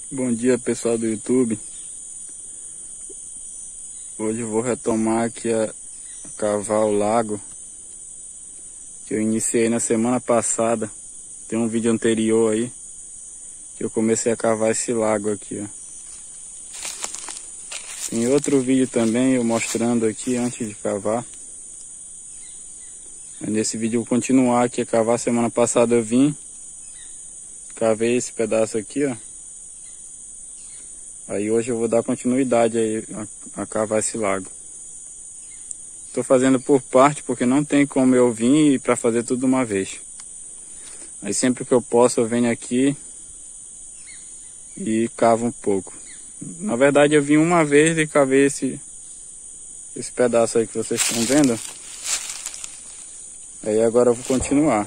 Bom dia, pessoal do YouTube. Hoje eu vou retomar aqui a cavar o lago que eu iniciei na semana passada. Tem um vídeo anterior aí que eu comecei a cavar esse lago aqui, ó. Tem outro vídeo também eu mostrando aqui antes de cavar. Nesse vídeo eu vou continuar aqui a cavar. Semana passada eu vim, cavei esse pedaço aqui, ó. Aí hoje eu vou dar continuidade aí a cavar esse lago. Estou fazendo por parte porque não tem como eu vir para fazer tudo de uma vez. Aí sempre que eu posso eu venho aqui e cavo um pouco. Na verdade eu vim uma vez e cavei esse pedaço aí que vocês estão vendo. Aí agora eu vou continuar.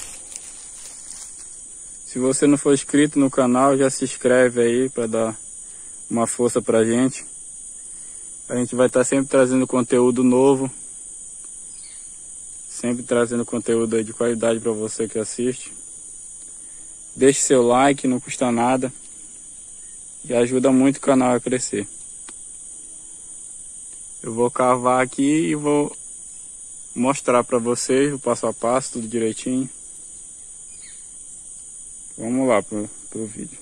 Se você não for inscrito no canal, já se inscreve aí para dar uma força pra gente. A gente vai estar sempre trazendo conteúdo novo, sempre trazendo conteúdo aí de qualidade para você que assiste. Deixe seu like, não custa nada e ajuda muito o canal a crescer. Eu vou cavar aqui e vou mostrar para vocês o passo a passo, tudo direitinho. Vamos lá pro vídeo.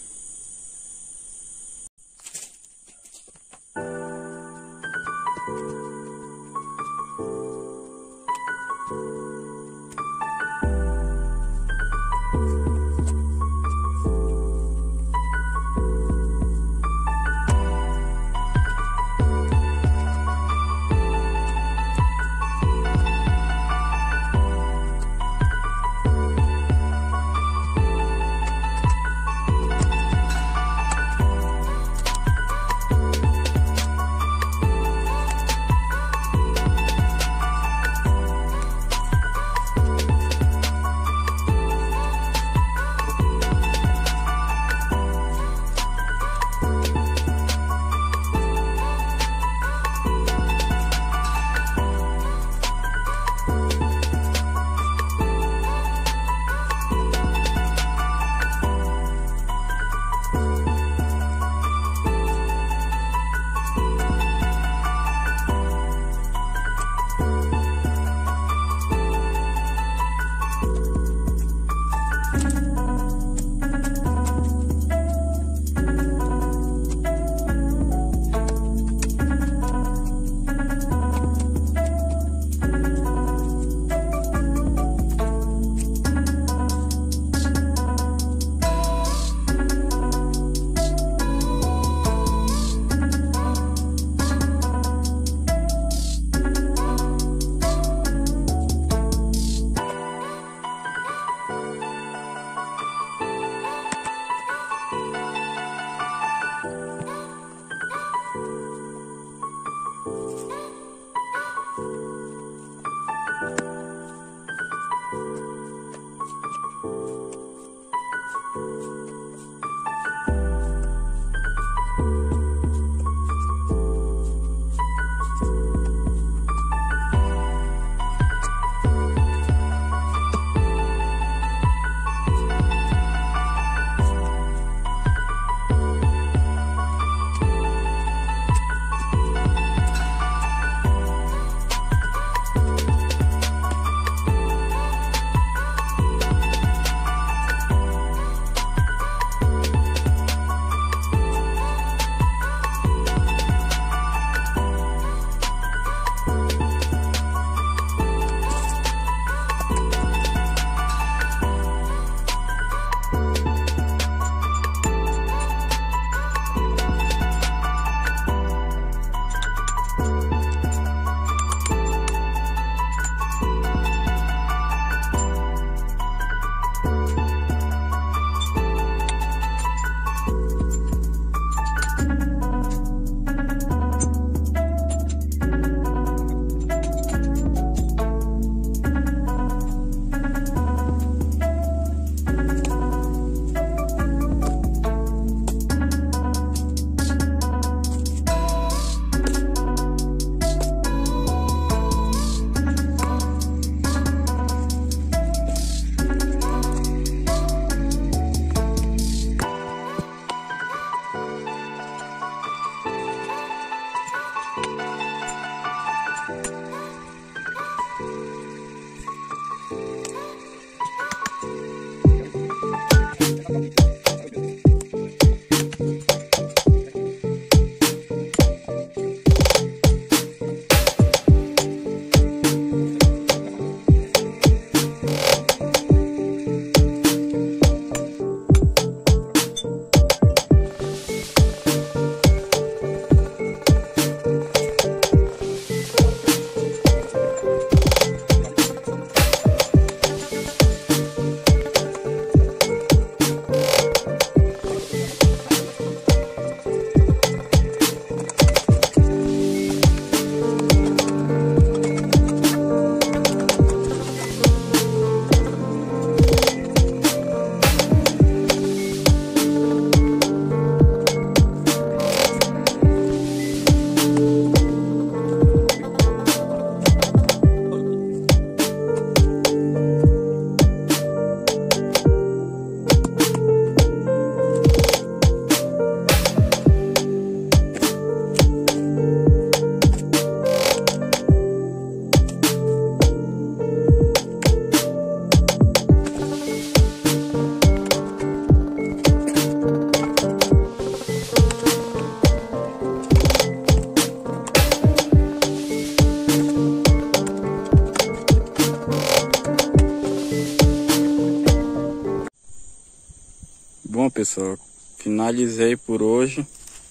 pessoal, finalizei por hoje.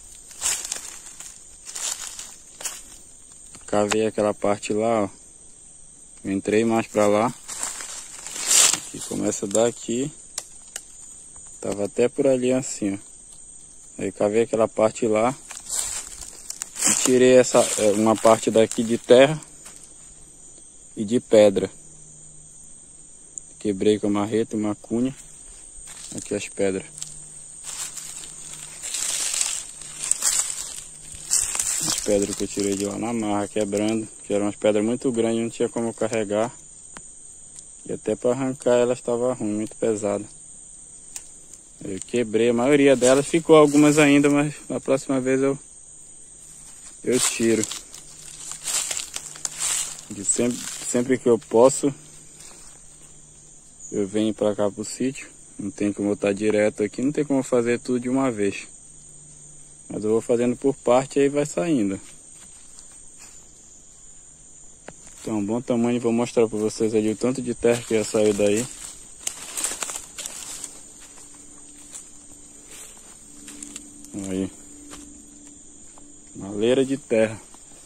Cavei aquela parte lá, ó. Entrei mais pra lá. Aqui começa daqui. Tava até por ali assim, ó. Aí cavei aquela parte lá. E tirei uma parte daqui de terra e de pedra. Quebrei com a marreta e uma cunha. Aqui as pedras. As pedras que eu tirei de lá na marra, quebrando. Que eram umas pedras muito grandes, não tinha como carregar. E até para arrancar elas estava ruim, muito pesada. Eu quebrei a maioria delas, ficou algumas ainda, mas na próxima vez eu tiro. Sempre que eu posso, eu venho para cá pro sítio. Não tem como eu estar direto aqui, não tem como fazer tudo de uma vez. Mas eu vou fazendo por parte e aí vai saindo. Então, bom tamanho, vou mostrar para vocês ali o tanto de terra que já saiu daí. Aí. Maleira de terra.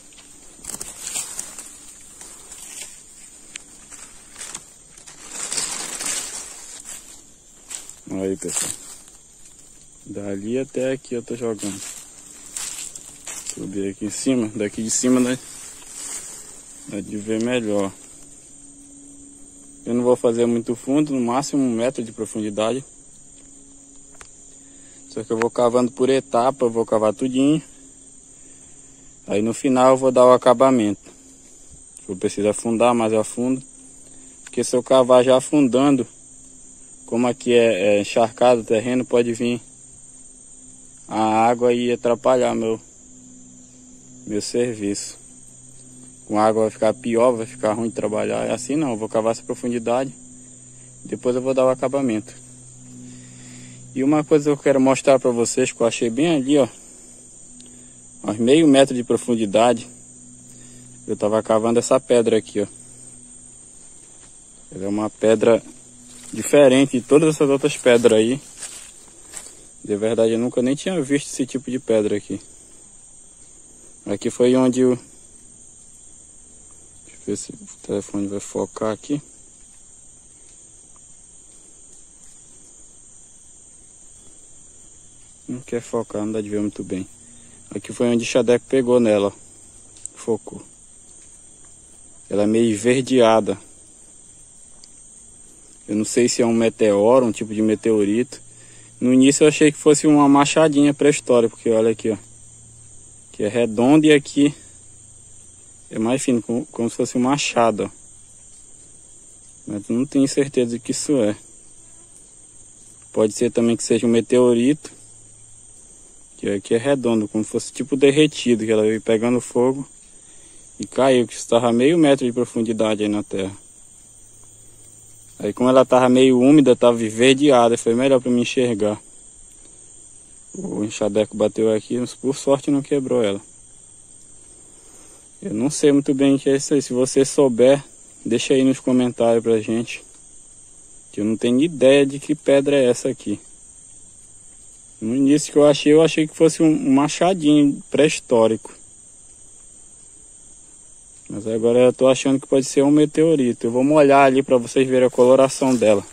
Aí, pessoal. Dali até aqui eu tô jogando. Subir aqui em cima. Daqui de cima dá de ver melhor. Eu não vou fazer muito fundo, no máximo 1 metro de profundidade. Só que eu vou cavando por etapa, eu vou cavar tudinho. Aí no final eu vou dar o acabamento. Eu preciso afundar mais a fundo. Porque se eu cavar já afundando, como aqui é encharcado o terreno, pode vir a água e atrapalhar meu serviço. Com água vai ficar pior, vai ficar ruim de trabalhar. É assim não, eu vou cavar essa profundidade. Depois eu vou dar o acabamento. E uma coisa que eu quero mostrar para vocês, que eu achei bem ali, ó. Uns meio metro de profundidade. Eu tava cavando essa pedra aqui, ó. Ela é uma pedra diferente de todas essas outras pedras aí. De verdade, eu nunca nem tinha visto esse tipo de pedra aqui. Aqui foi onde eu... Deixa eu ver se o telefone vai focar aqui. Não quer focar, não dá de ver muito bem. Aqui foi onde o Xadeco pegou nela, ó. Focou. Ela é meio esverdeada. Eu não sei se é um meteoro, um tipo de meteorito. No início eu achei que fosse uma machadinha pré-histórica, porque olha aqui, ó. Que é redondo e aqui é mais fino, como se fosse um machado, ó. Mas não tenho certeza de que isso é. Pode ser também que seja um meteorito. Que aqui é redondo, como se fosse tipo derretido, que ela veio pegando fogo e caiu, que estava meio metro de profundidade aí na terra. Aí como ela estava meio úmida, estava esverdeada, foi melhor para me enxergar. O enxadeco bateu aqui, mas por sorte não quebrou ela. Eu não sei muito bem o que é isso aí. Se você souber, deixa aí nos comentários pra gente. Que eu não tenho ideia de que pedra é essa aqui. No início que eu achei que fosse um machadinho pré-histórico. Mas agora eu tô achando que pode ser um meteorito. Eu vou molhar ali para vocês verem a coloração dela.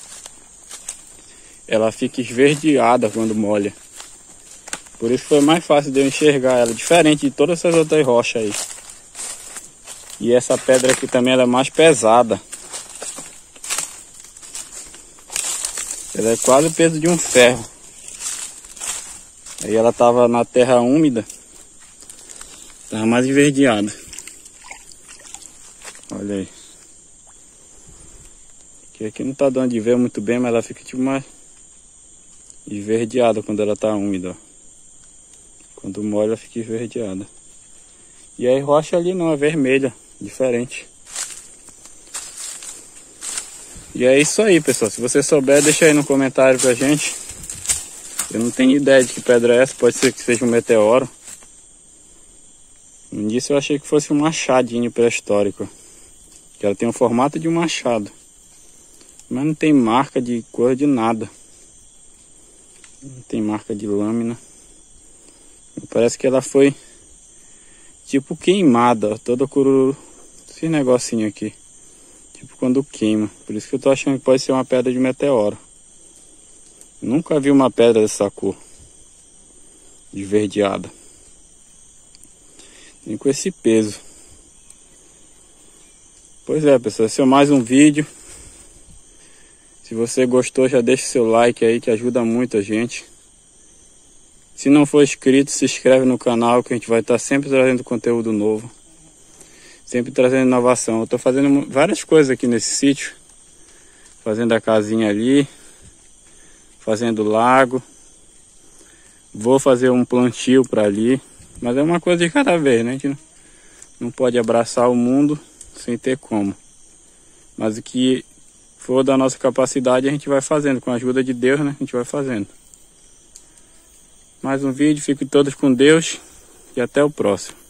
Ela fica esverdeada quando molha. Por isso foi mais fácil de eu enxergar ela. Diferente de todas essas outras rochas aí. E essa pedra aqui também ela é mais pesada. Ela é quase o peso de um ferro. Aí ela tava na terra úmida. Tava mais esverdeada. Olha aí. Aqui não tá dando de ver muito bem, mas ela fica tipo mais esverdeada quando ela tá úmida, ó. Quando molha ela fica esverdeada. E aí rocha ali não, é vermelha, diferente. E é isso aí, pessoal. Se você souber, deixa aí no comentário pra gente. Eu não tenho ideia de que pedra é essa, pode ser que seja um meteoro. No início eu achei que fosse um machadinho pré-histórico. Que ela tem o formato de um machado. Mas não tem marca de cor de nada. Tem marca de lâmina. Parece que ela foi tipo queimada, ó, toda cururu. Esse negocinho aqui. Tipo quando queima. Por isso que eu tô achando que pode ser uma pedra de meteoro. Nunca vi uma pedra dessa cor. Esverdeada. Nem com esse peso. Pois é, pessoal, esse é mais um vídeo. Se você gostou, já deixa seu like aí, que ajuda muito a gente. Se não for inscrito, se inscreve no canal, que a gente vai estar sempre trazendo conteúdo novo. Sempre trazendo inovação. Eu estou fazendo várias coisas aqui nesse sítio. Fazendo a casinha ali. Fazendo lago. Vou fazer um plantio para ali. Mas é uma coisa de cada vez, né? A gente não pode abraçar o mundo sem ter como. Mas o que for da nossa capacidade a gente vai fazendo. Com a ajuda de Deus, né? A gente vai fazendo. Mais um vídeo. Fiquem todos com Deus. E até o próximo.